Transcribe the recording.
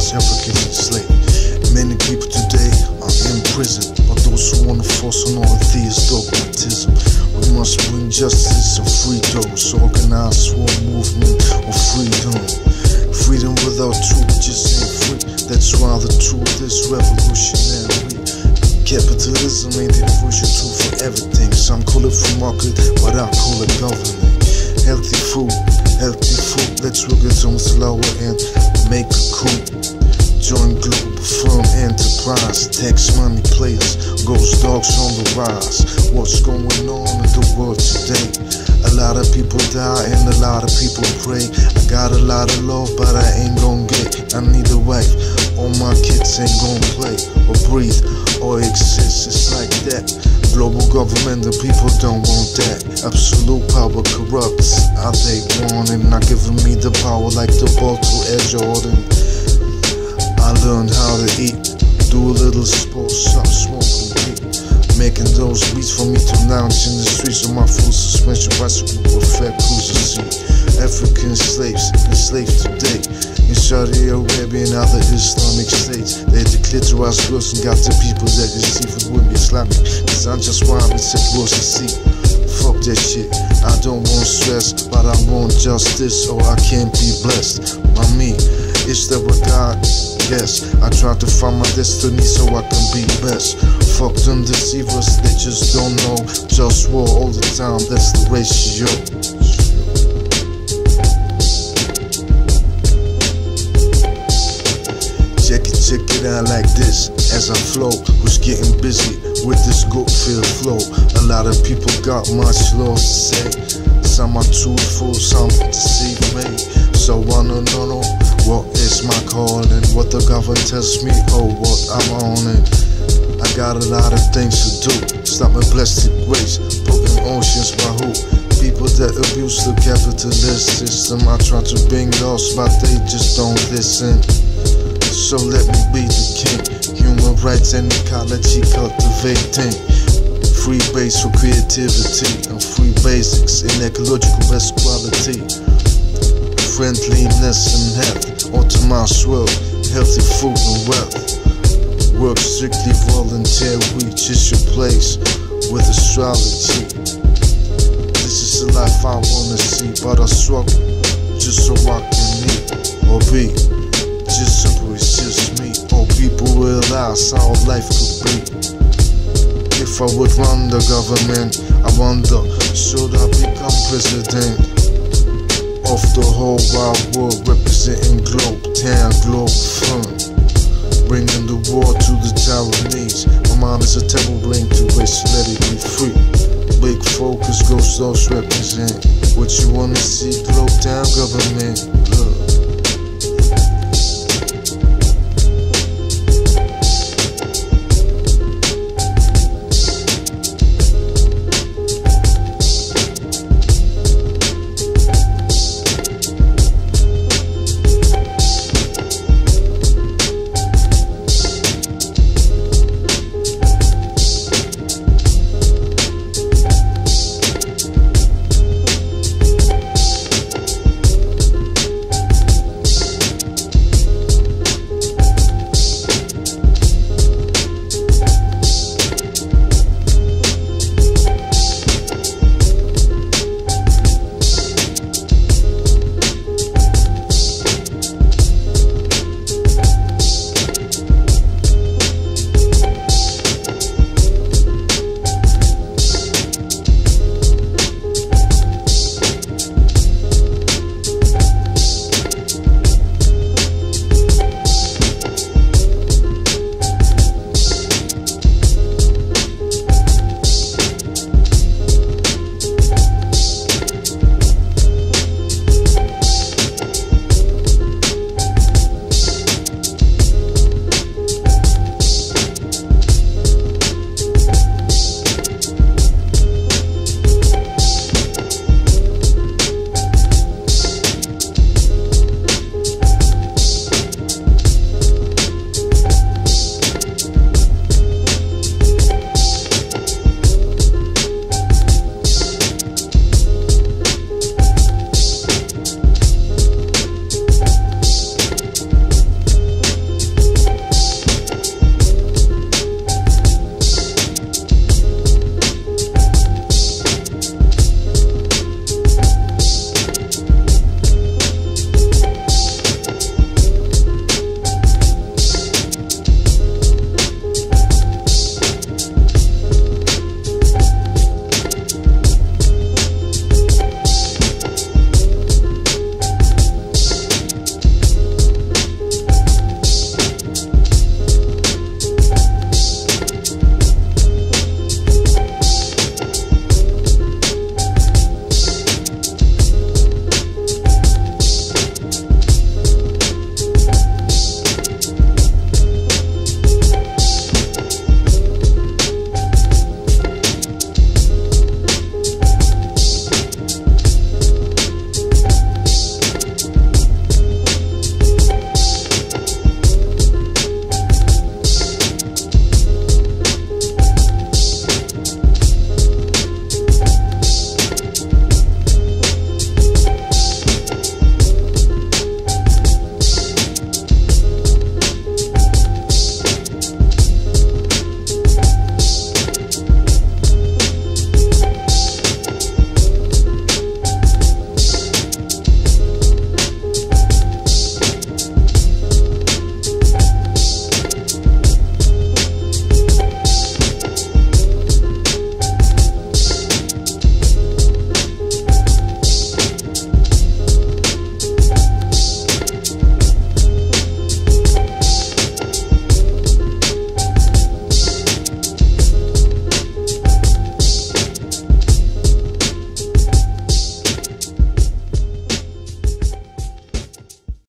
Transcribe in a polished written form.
Africans enslaved. Many people today are in prison, but those who want to force on all these dogmatism. We must bring justice and free those, organized war movement of freedom. Freedom without truth just ain't free. That's why the truth is revolutionary. Capitalism ain't the crucial tool for everything. Some call it free market, but I call it government. Healthy food, let's work it on slower and make a coup. Join global firm enterprise, tax money players, ghost dogs on the rise. What's going on in the world today? A lot of people die and a lot of people pray. I got a lot of love, but I ain't gon' get. I need a wife, all my kids ain't gon' play or breathe or exist. It's like that. Global government, the people don't want that. Absolute power corrupts how they want it, not giving me the power like the ball to Air Jordan. I learned how to eat, do a little sports, stop smoking weed, making those beats for me to lounge in the streets on my full suspension bicycle with fat cruiser seat. African slaves, enslaved today in Saudi Arabia and other Islamic states. They declitterized girls and got the people that deceive it with me Islamic. Cause I'm just wild and set rules to see. Fuck that shit, I don't want stress, but I want justice or I can't be blessed by me. Is that what God guess? I try to find my destiny so I can be best. Fuck them deceivers, they just don't know. Just war all the time, that's the ratio. Check it out like this as I flow. Who's getting busy with this good-filled flow? A lot of people got much love to say. Some are truthful, some deceive me. So I don't know what is my calling, what the government tells me, oh what I'm on it. I got a lot of things to do. Stop my plastic waste, broken oceans by who? People that abuse the capitalist system. I try to bring laws, but they just don't listen. So let me be the king. Human rights and ecology cultivating. Free base for creativity and free basics in ecological best quality. Friendliness and health, optimized world, healthy food and wealth. Work strictly voluntary, just your place with astrology. This is the life I wanna see, but I struggle just so I can eat or be. Just simple, it's just me. All people realize how life could be. If I would run the government, I wonder, should I become president of the whole wide world, representing Globe Town, Globe Fun, bringing the war to the Taiwanese. My mind is a terrible brain to waste, let it be free. Big focus, ghost those represent what you wanna see. Globe Town government, look.